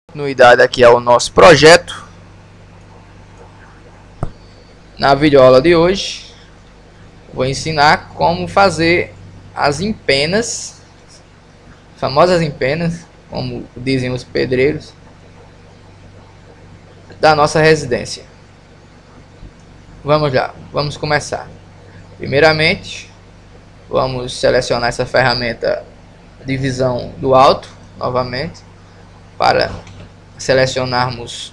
Continuidade aqui ao nosso projeto. Na videoaula de hoje vou ensinar como fazer as empenas, famosas empenas, como dizem os pedreiros, da nossa residência. Vamos lá, vamos começar. Primeiramente, vamos selecionar essa ferramenta divisão do alto novamente para selecionarmos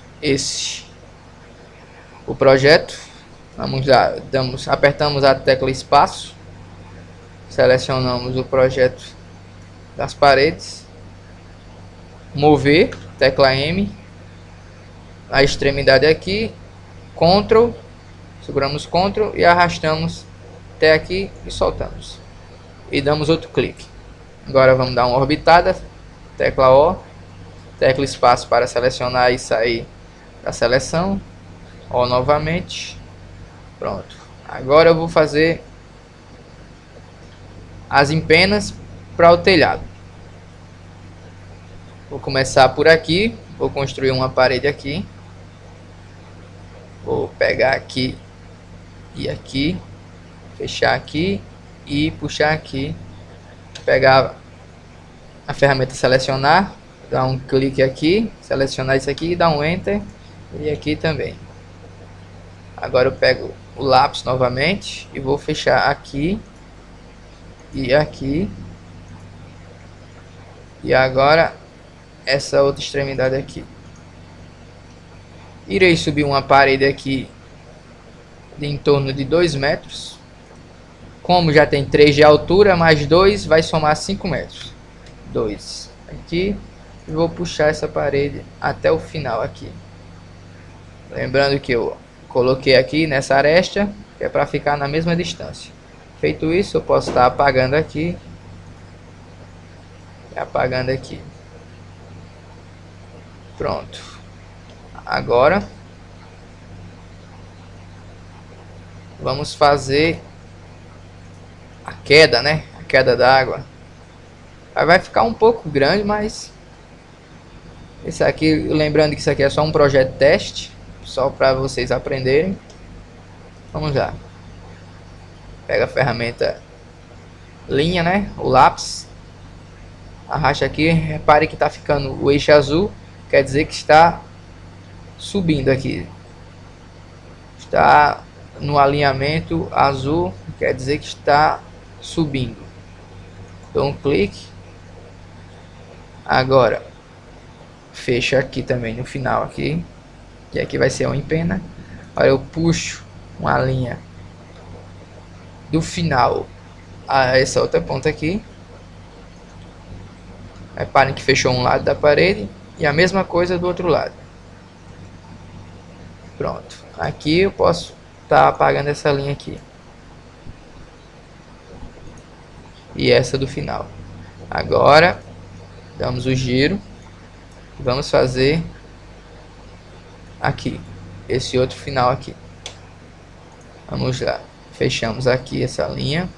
o projeto. Vamos lá, apertamos a tecla espaço, selecionamos o projeto das paredes, mover, tecla M, a extremidade aqui, Ctrl, seguramos Ctrl e arrastamos até aqui e soltamos e damos outro clique. Agora vamos dar uma orbitada, tecla O, tecla espaço para selecionar e sair da seleção, O novamente. Pronto, agora eu vou fazer as empenas para o telhado. Vou começar por aqui, vou construir uma parede aqui, vou pegar aqui e aqui, fechar aqui e puxar aqui, pegar a ferramenta selecionar, dar um clique aqui, selecionar isso aqui, dar um enter e aqui também. Agora eu pego o lápis novamente e vou fechar aqui e aqui, e agora essa outra extremidade aqui. Irei subir uma parede aqui de em torno de 2 metros. Como já tem 3 de altura, mais 2 vai somar 5 metros. 2 aqui. E vou puxar essa parede até o final aqui. Lembrando que eu coloquei aqui nessa aresta, que é para ficar na mesma distância. Feito isso, eu posso estar apagando aqui e apagando aqui. Pronto. Agora vamos fazer a queda, né? A queda d'água. Vai ficar um pouco grande, mas esse aqui, lembrando que isso aqui é só um projeto teste, só para vocês aprenderem. Vamos lá. Pega a ferramenta linha, né? O lápis. Arrasta aqui. Repare que está ficando o eixo azul. Quer dizer que está subindo aqui. Está no alinhamento azul. Quer dizer que está subindo. Dou um clique. Agora fecha aqui também no final aqui. E aqui vai ser uma empena. Agora eu puxo uma linha do final a essa outra ponta aqui. Reparem que fechou um lado da parede e a mesma coisa do outro lado. Pronto. Aqui eu posso estar apagando essa linha aqui. E essa do final. Agora damos o giro. Vamos fazer aqui esse outro final aqui. Vamos lá, fechamos aqui essa linha,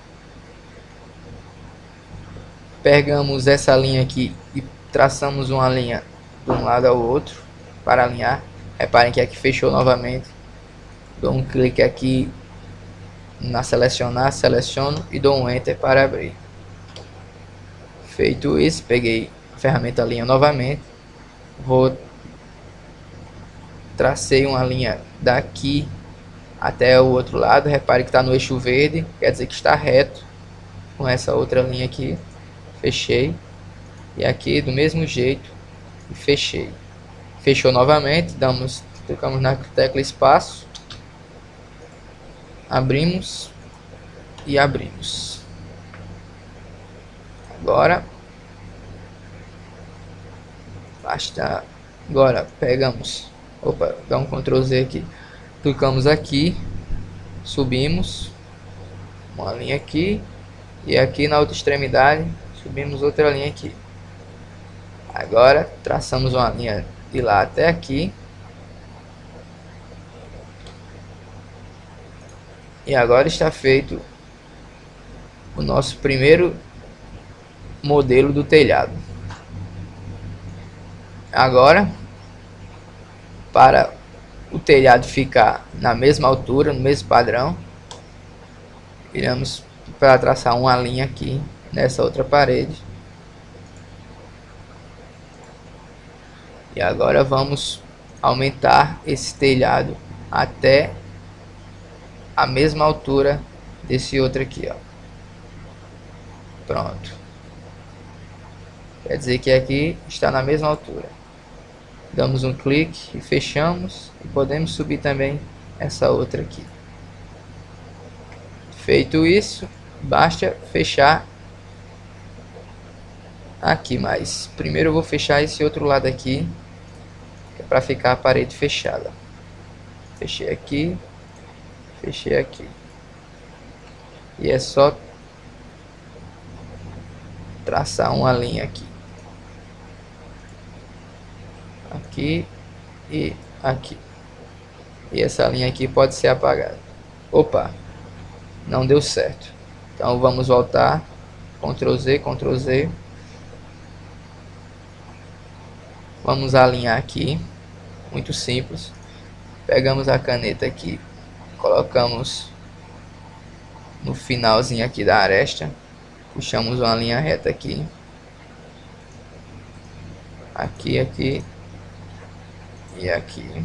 pegamos essa linha aqui e traçamos uma linha de um lado ao outro para alinhar. Reparem que aqui fechou novamente. Dou um clique aqui na selecionar, seleciono e dou um enter para abrir. Feito isso, peguei a ferramenta linha novamente, tracei uma linha daqui até o outro lado. Repare que está no eixo verde, quer dizer que está reto com essa outra linha aqui. Fechei e aqui do mesmo jeito e fechei. Fechou novamente, clicamos na tecla espaço, abrimos e abrimos. Agora basta, agora pegamos, dá um Ctrl Z aqui, clicamos aqui, subimos uma linha aqui e aqui na outra extremidade subimos outra linha aqui. Agora traçamos uma linha de lá até aqui e agora está feito o nosso primeiro modelo do telhado. Agora, para o telhado ficar na mesma altura, no mesmo padrão, iremos para traçar uma linha aqui nessa outra parede. E agora vamos aumentar esse telhado até a mesma altura desse outro aqui, ó. Pronto. Quer dizer que aqui está na mesma altura. Damos um clique e fechamos, e podemos subir também essa outra aqui. Feito isso, basta fechar aqui, mas primeiro eu vou fechar esse outro lado aqui, que é para ficar a parede fechada. Fechei aqui, fechei aqui, e é só traçar uma linha aqui, aqui e aqui, e essa linha aqui pode ser apagada. Opa, não deu certo, então vamos voltar, Ctrl Z, Ctrl Z. Vamos alinhar aqui, muito simples. Pegamos a caneta aqui, colocamos no finalzinho aqui da aresta, puxamos uma linha reta aqui, aqui, aqui e aqui,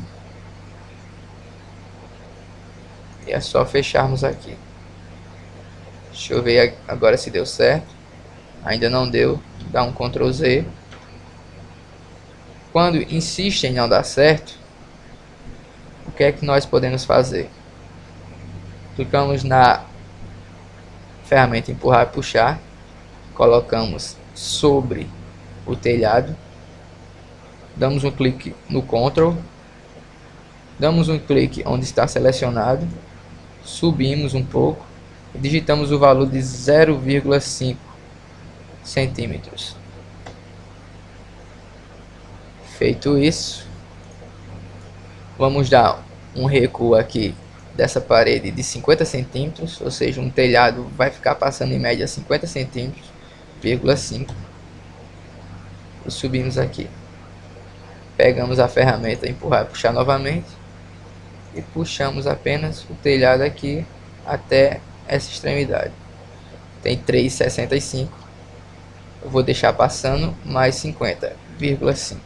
e é só fecharmos aqui. Deixa eu ver agora se deu certo. Ainda não deu, dá um Ctrl Z. Quando insiste em não dar certo, o que é que nós podemos fazer? Clicamos na ferramenta empurrar e puxar, colocamos sobre o telhado, damos um clique no Ctrl, damos um clique onde está selecionado, subimos um pouco e digitamos o valor de 0,5 centímetros. Feito isso, vamos dar um recuo aqui dessa parede de 50 centímetros, ou seja, um telhado vai ficar passando em média 50 centímetros, 0,5, e subimos aqui. Pegamos a ferramenta empurrar e puxar novamente e puxamos apenas o telhado aqui até essa extremidade. Tem 3,65, eu vou deixar passando mais 50,5.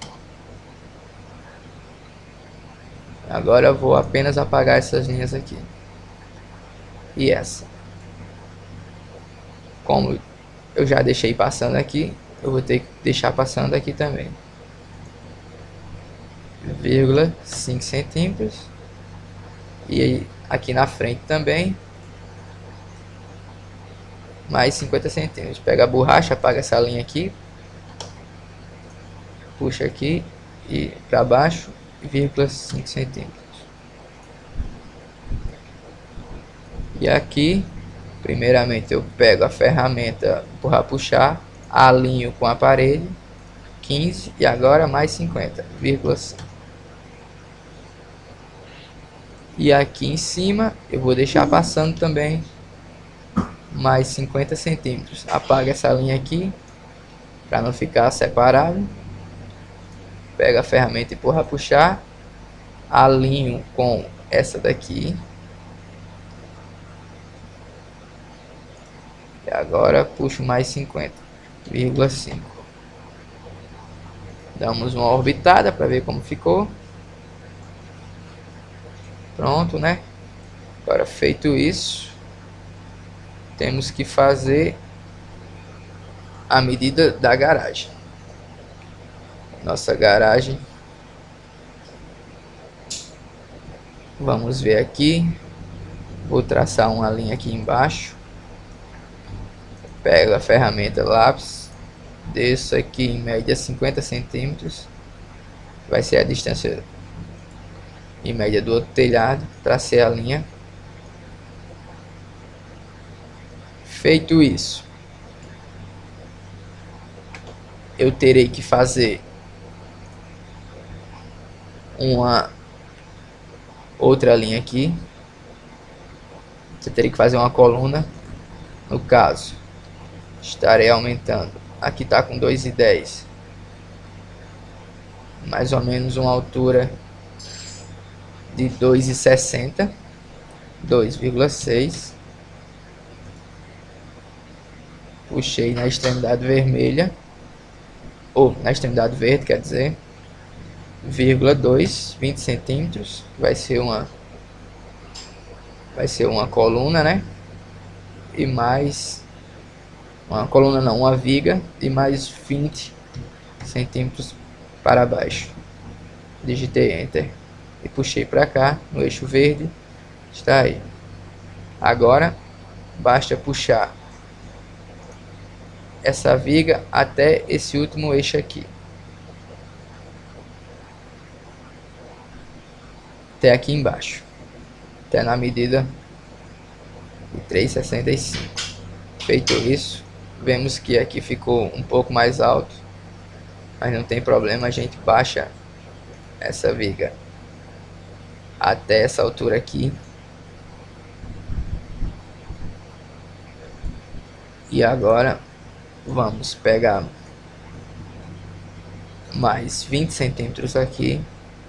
Agora eu vou apenas apagar essas linhas aqui e essa. Como eu já deixei passando aqui, eu vou ter que deixar passando aqui também. 0,5 centímetros. E aí, aqui na frente também mais 50 centímetros. Pega a borracha, apaga essa linha aqui, puxa aqui e para baixo, 0,5 centímetros. E aqui, primeiramente eu pego a ferramenta empurrar puxar, alinho com a parede 15 e agora mais 50,5. E aqui em cima eu vou deixar passando também mais 50 centímetros. Apaga essa linha aqui para não ficar separado. Pega a ferramenta empurrar puxar, alinho com essa daqui. E agora puxo mais 50,5. Damos uma orbitada para ver como ficou. Pronto, né? Agora feito isso, temos que fazer a medida da garagem. Nossa garagem, vamos ver aqui. Vou traçar uma linha aqui embaixo. Pego a ferramenta lápis, desço aqui em média 50 centímetros. Vai ser a distância em média do outro telhado. Tracei a linha. Feito isso, eu terei que fazer uma outra linha aqui. Você teria que fazer uma coluna. No caso, estarei aumentando. Aqui está com 2,10. mais ou menos uma altura de 2,60, 2,6. Puxei na extremidade vermelha, ou na extremidade verde, quer dizer, 0,2, 20 centímetros, vai ser uma coluna, né? E mais uma coluna não, uma viga, e mais 20 centímetros para baixo. Digitei Enter e puxei para cá no eixo verde. Está aí. Agora basta puxar essa viga até esse último eixo aqui, até aqui embaixo, até na medida de 3,65. Feito isso, vemos que aqui ficou um pouco mais alto, mas não tem problema, a gente baixa essa viga até essa altura aqui. E agora vamos pegar mais 20 centímetros aqui,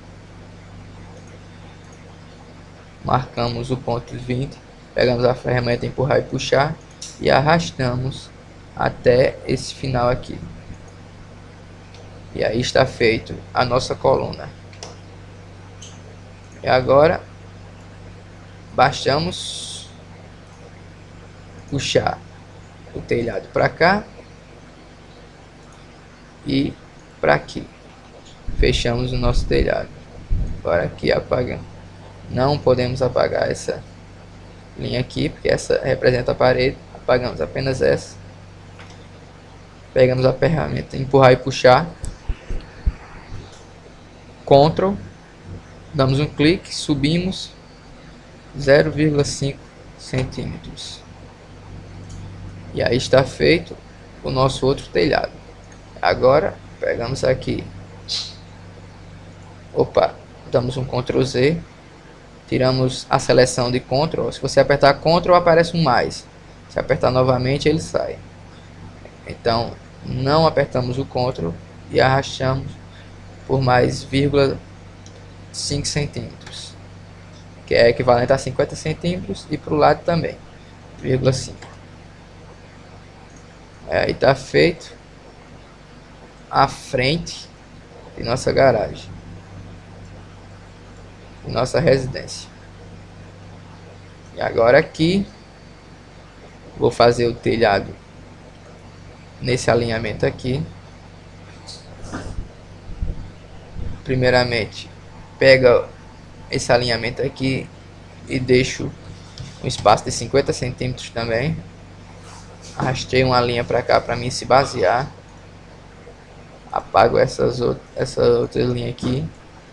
marcamos o ponto 20, pegamos a ferramenta empurrar e puxar e arrastamos até esse final aqui. E aí está feito a nossa coluna. E agora bastamos puxar o telhado para cá e para aqui. Fechamos o nosso telhado. Agora aqui apagamos. Não podemos apagar essa linha aqui, porque essa representa a parede. Apagamos apenas essa. Pegamos a ferramenta empurrar e puxar. Ctrl. Damos um clique, subimos 0,5 centímetros. E aí está feito o nosso outro telhado. Agora pegamos aqui, damos um Ctrl Z, tiramos a seleção de Ctrl. Se você apertar Ctrl, aparece um mais. Se apertar novamente, ele sai. Então não apertamos o Ctrl e arrastamos por mais 0,5 centímetros, que é equivalente a 50 centímetros, e para o lado também 0,5. Aí está feito a frente de nossa garagem, de nossa residência. E agora aqui vou fazer o telhado nesse alinhamento aqui. Primeiramente pega esse alinhamento aqui e deixo um espaço de 50 centímetros também. Arrastei uma linha para cá para mim se basear. Apago essa outra linha aqui.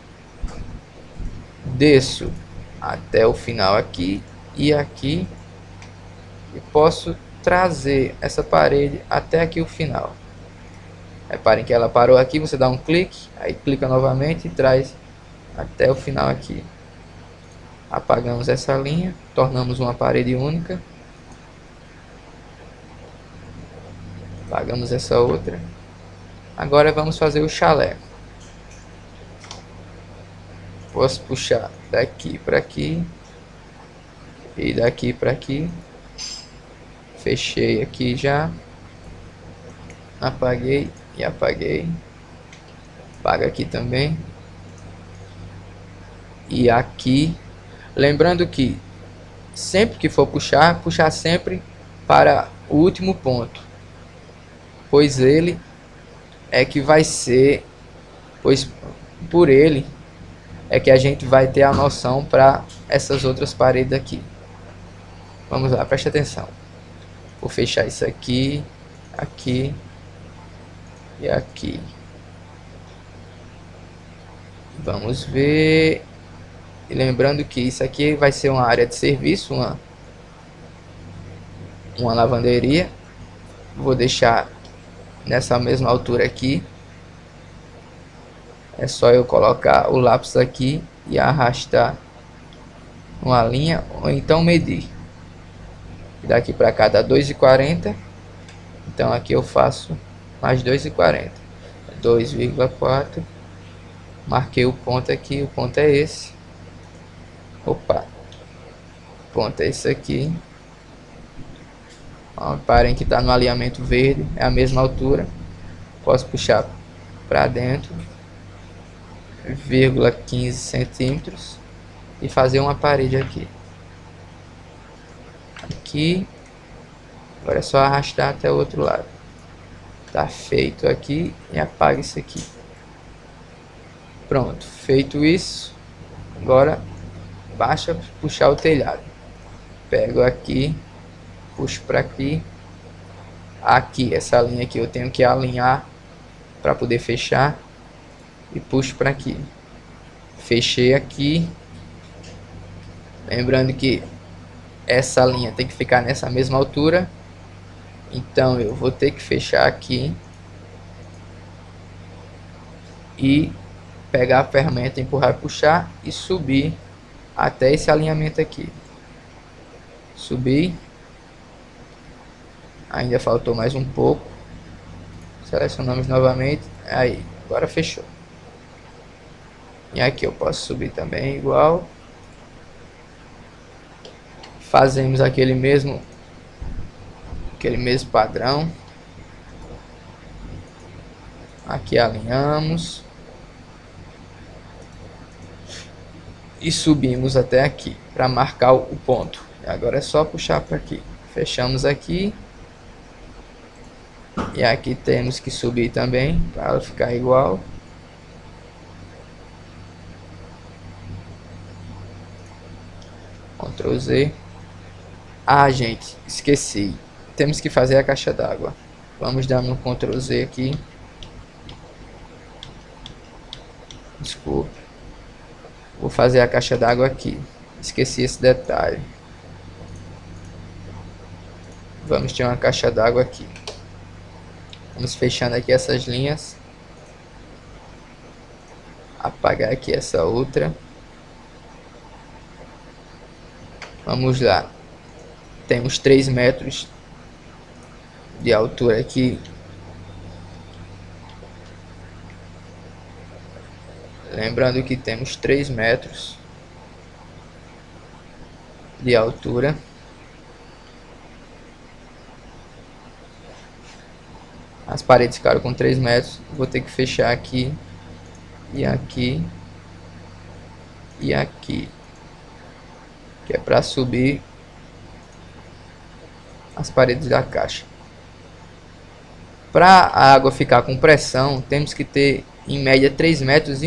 Desço até o final aqui e aqui. E posso trazer essa parede até aqui o final. Reparem que ela parou aqui, você dá um clique, aí clica novamente e traz até o final aqui. Apagamos essa linha, tornamos uma parede única. Apagamos essa outra. Agora vamos fazer o chalé. Posso puxar daqui para aqui e daqui para aqui. Fechei aqui já. Apaguei e apaguei. Apaga aqui também. E aqui, lembrando que sempre que for puxar, puxar sempre para o último ponto, pois ele é que vai ser, pois por ele é que a gente vai ter a noção para essas outras paredes aqui. Vamos lá, preste atenção. Vou fechar isso aqui, aqui e aqui. Vamos ver. E lembrando que isso aqui vai ser uma área de serviço, uma lavanderia. Vou deixar nessa mesma altura aqui. É só eu colocar o lápis aqui e arrastar uma linha, ou então medir. Daqui para cá dá 2,40. Então aqui eu faço mais 2,40. 2,4 Marquei o ponto aqui, o ponto é esse. Opa, o ponto é esse aqui. Ó, reparem que está no alinhamento verde, é a mesma altura. Posso puxar para dentro, 0,15 centímetros, e fazer uma parede aqui. Aqui, agora é só arrastar até o outro lado. Tá feito aqui, e apaga isso aqui. Pronto, feito isso, agora basta puxar o telhado. Pego aqui, puxo para aqui. Aqui, essa linha aqui eu tenho que alinhar para poder fechar, e puxo para aqui. Fechei aqui. Lembrando que essa linha tem que ficar nessa mesma altura, então eu vou ter que fechar aqui e pegar a ferramenta, empurrar, puxar e subir até esse alinhamento aqui. Subir, ainda faltou mais um pouco, selecionamos novamente, aí, agora fechou. E aqui eu posso subir também igual. Fazemos aquele mesmo padrão. Aqui alinhamos e subimos até aqui para marcar o ponto. Agora é só puxar para aqui. Fechamos aqui. E aqui temos que subir também para ficar igual. Ctrl Z. Ah, gente, esqueci. Temos que fazer a caixa d'água. Vamos dar um Ctrl Z aqui. Desculpe. Vou fazer a caixa d'água aqui. Esqueci esse detalhe. Vamos ter uma caixa d'água aqui. Vamos fechando aqui essas linhas. Apagar aqui essa outra. Vamos lá. Temos 3 metros de altura aqui. Lembrando que temos 3 metros de altura. As paredes ficaram com 3 metros. Vou ter que fechar aqui e aqui e aqui, que é para subir as paredes da caixa. Para a água ficar com pressão, temos que ter em média 3,5 metros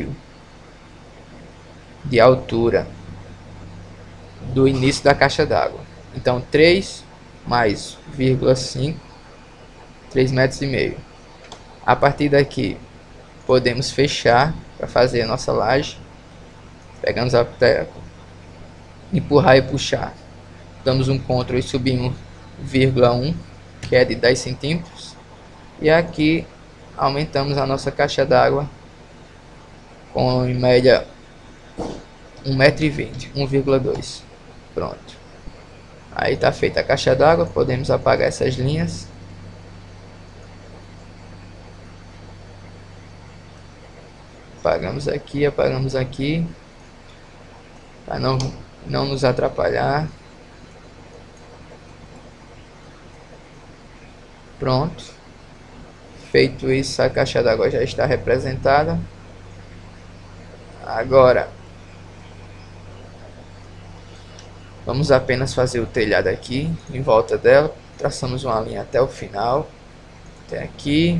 de altura do início da caixa d'água. Então 3 mais 0,5, 3,5 metros. A partir daqui podemos fechar para fazer a nossa laje. Pegamos a terra, empurrar e puxar. Damos um Ctrl e subimos 0,1, que é de 10 centímetros. E aqui aumentamos a nossa caixa d'água com em média 1,20 m, 1,2. Pronto. Aí está feita a caixa d'água. Podemos apagar essas linhas. Apagamos aqui para não nos atrapalhar. Pronto. Feito isso, a caixa d'água já está representada. Agora vamos apenas fazer o telhado aqui em volta dela. Traçamos uma linha até o final, até aqui,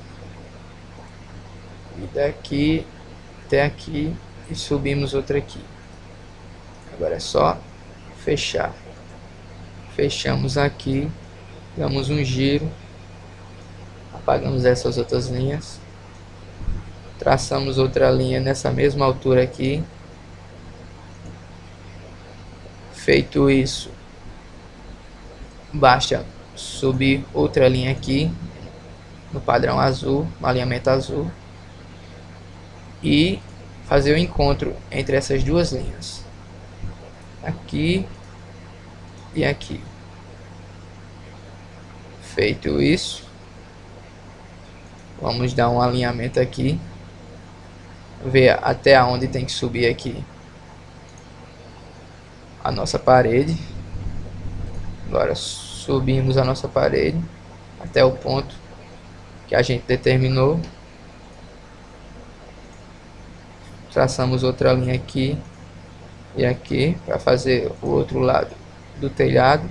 e daqui até aqui, e subimos outra aqui. Agora é só fechar. Fechamos aqui, damos um giro, apagamos essas outras linhas, traçamos outra linha nessa mesma altura aqui. Feito isso, basta subir outra linha aqui no padrão azul, no alinhamento azul, e fazer o encontro entre essas duas linhas, aqui e aqui. Feito isso, vamos dar um alinhamento aqui, ver até onde tem que subir aqui a nossa parede. Agora subimos a nossa parede até o ponto que a gente determinou. Traçamos outra linha aqui e aqui para fazer o outro lado do telhado.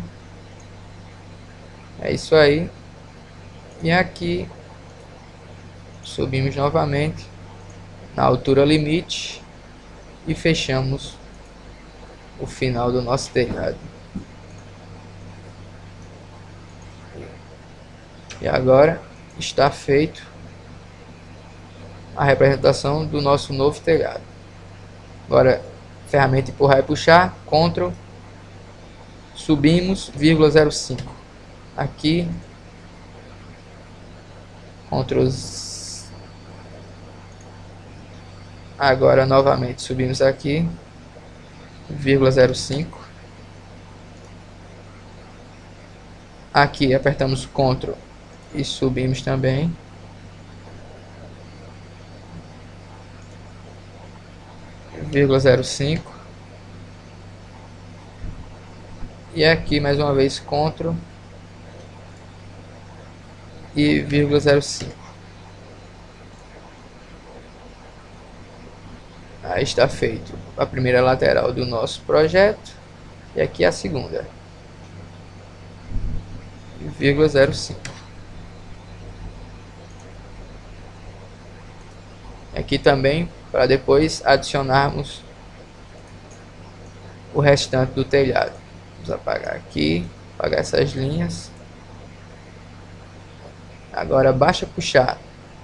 É isso aí. E aqui subimos novamente na altura limite e fechamos o final do nosso telhado. E agora está feito a representação do nosso novo telhado. Agora, ferramenta empurrar e puxar, Ctrl, subimos, 0,05. Aqui, Ctrl. Agora novamente subimos aqui, 0,05. Aqui apertamos Ctrl e subimos também. Vírgula 0,5. E aqui mais uma vez Ctrl e 0,05. Aí está feito a primeira lateral do nosso projeto e aqui a segunda, 0,05. Aqui também para depois adicionarmos o restante do telhado. Vamos apagar aqui, apagar essas linhas. Agora basta puxar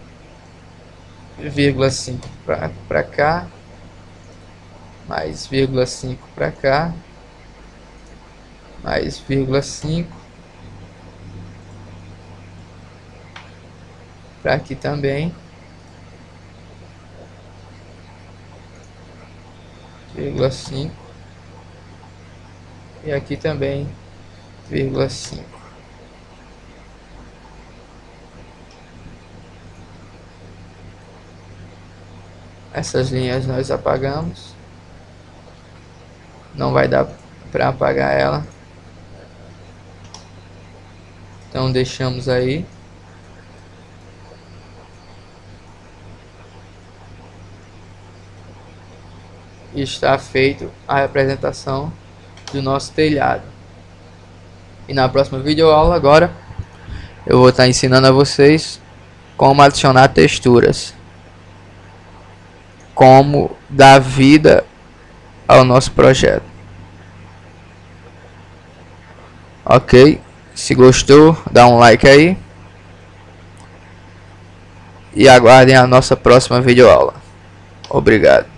0,5 para cá, mais 0,5 para cá, mais 0,5 para aqui também, 0,5 e aqui também 0,5. Essas linhas nós apagamos, não vai dar para apagar ela, então deixamos aí. E está feito a representação do nosso telhado. E na próxima videoaula agora eu vou estar ensinando a vocês como adicionar texturas, como dar vida ao nosso projeto. Ok? Se gostou, dá um like aí. E aguardem a nossa próxima videoaula. Obrigado.